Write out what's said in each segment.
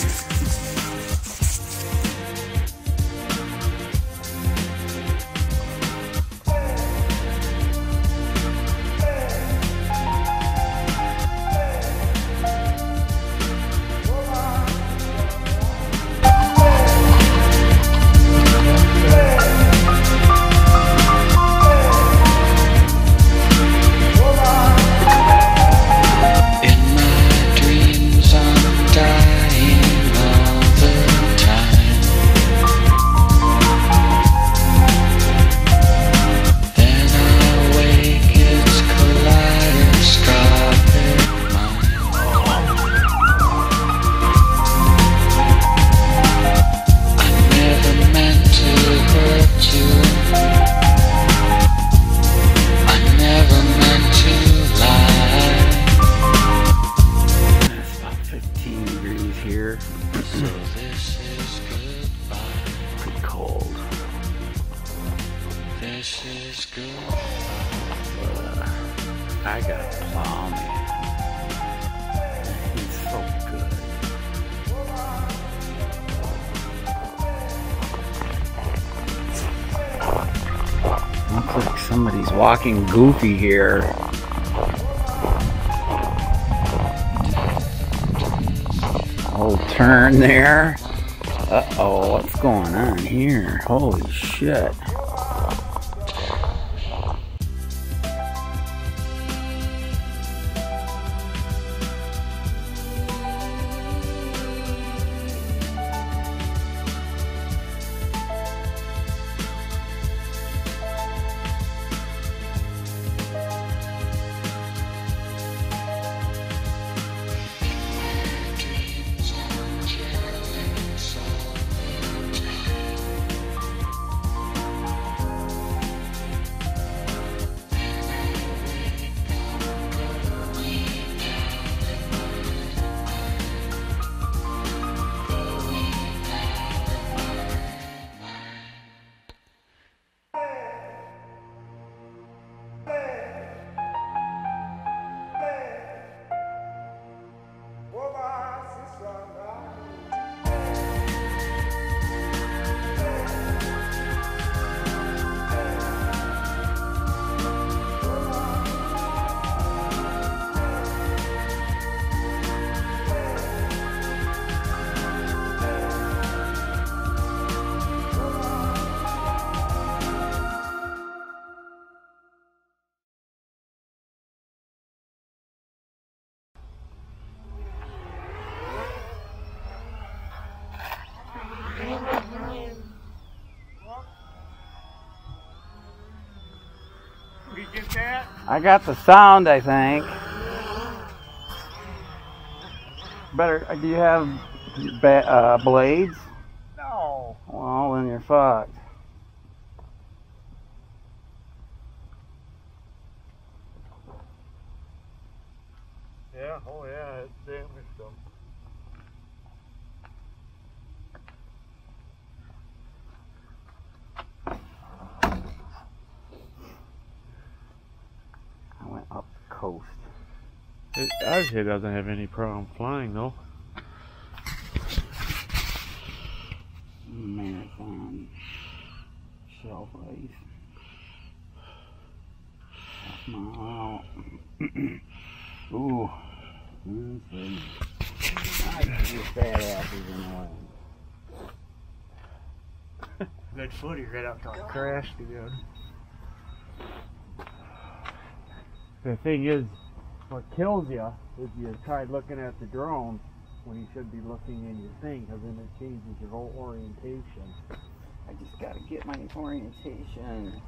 I got a plow, man. He's so good. Looks like somebody's walking goofy here. Old turn there. Uh-oh, what's going on here? Holy shit. I got the sound, I think. Better, do you have blades? No. Well, then you're fucked. Yeah, oh yeah, it's damaged them. I went up the coast. It actually doesn't have any problem flying though. Marathon shelf race. Half mile out. Ooh. I get your fat asses in the way. Good footy right up to a crash again. The thing is, what kills you is you try looking at the drone when you should be looking in your thing, because then it changes your whole orientation. I just gotta get my orientation.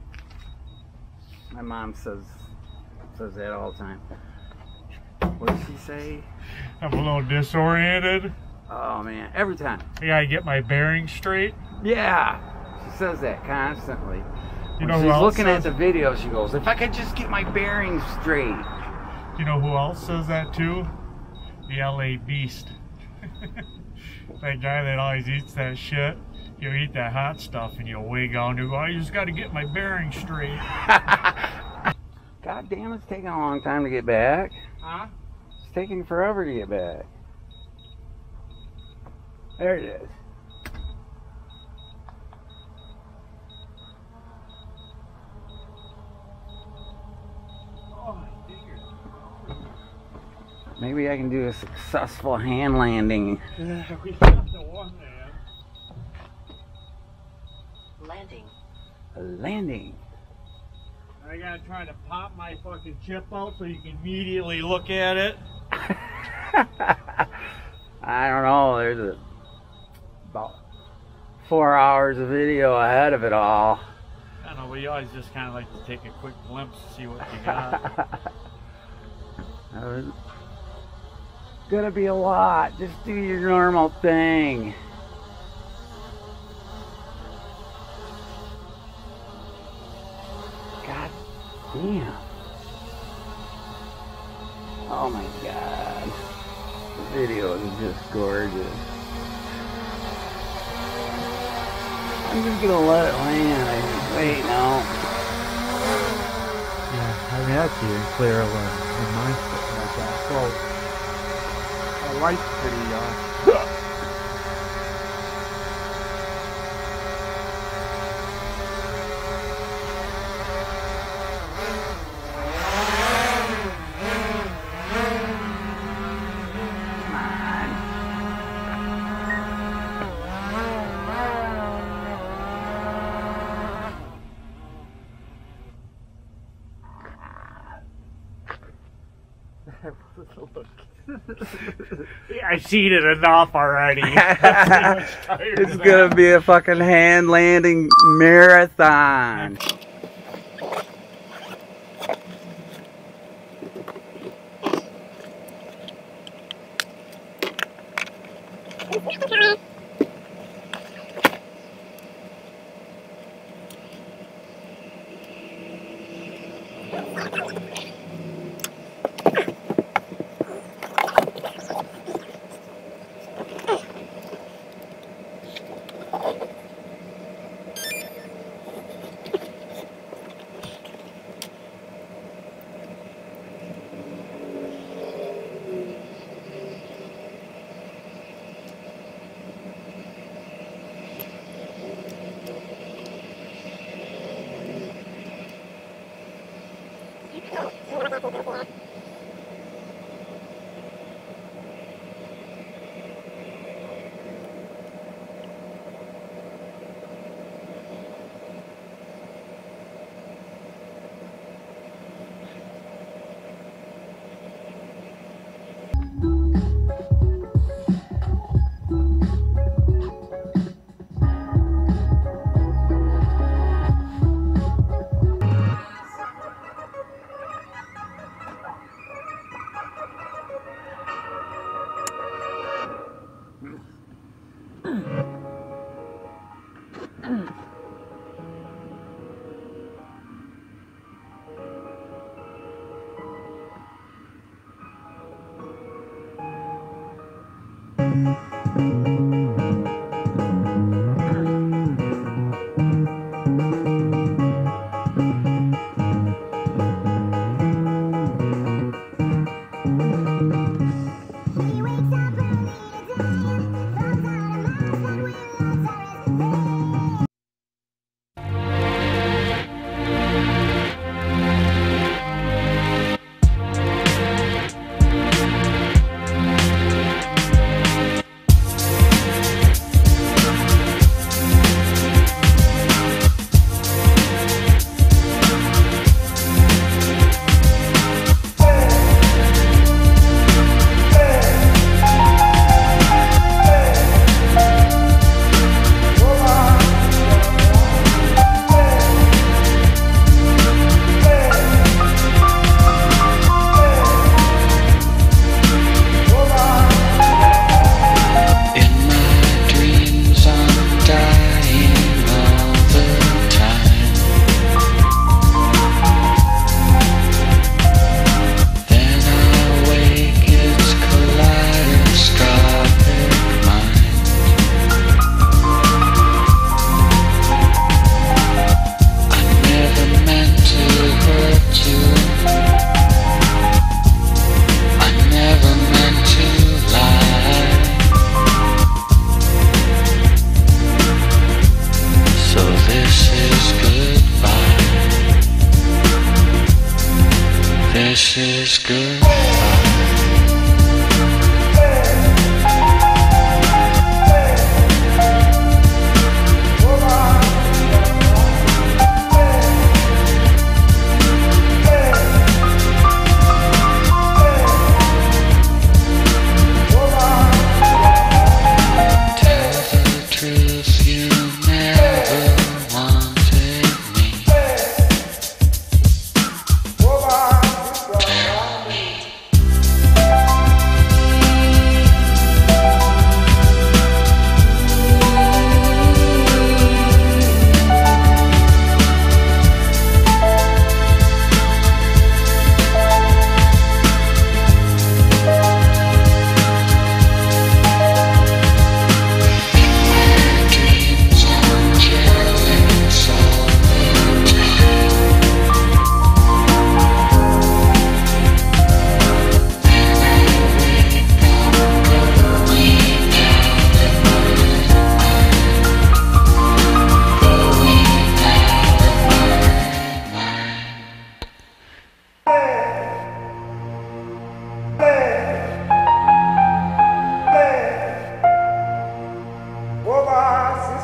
My mom says that all the time. What does she say? I'm a little disoriented. Oh man, every time. I gotta get my bearings straight. Yeah, she says that constantly. You When know who she's else looking says, at the video, she goes, if I could just get my bearings straight. you know who else says that too? The LA Beast. That guy that always eats that shit. You eat that hot stuff and you'll wig out and you go, I just gotta get my bearings straight. God damn, it's taking a long time to get back. Huh? It's taking forever to get back. There it is. Maybe I can do a successful hand landing. Yeah, we got the one man. Landing. A landing. I gotta try to pop my fucking chip out so you can immediately look at it. I don't know. There's about 4 hours of video ahead of it all. I don't know, but you always just kind of like to take a quick glimpse to see what you got. Gonna be a lot. Just do your normal thing. God damn. Oh my god. The video is just gorgeous. I'm just gonna let it land. I think. Wait, no. Yeah, I mean that's even clearer than mine like that. So the light's pretty I've seen it enough already. It's gonna be a fucking hand landing marathon.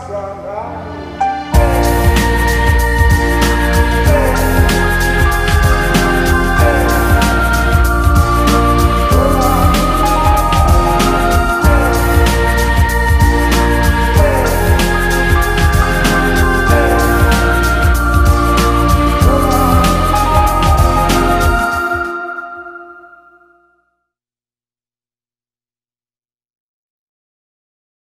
sunrise.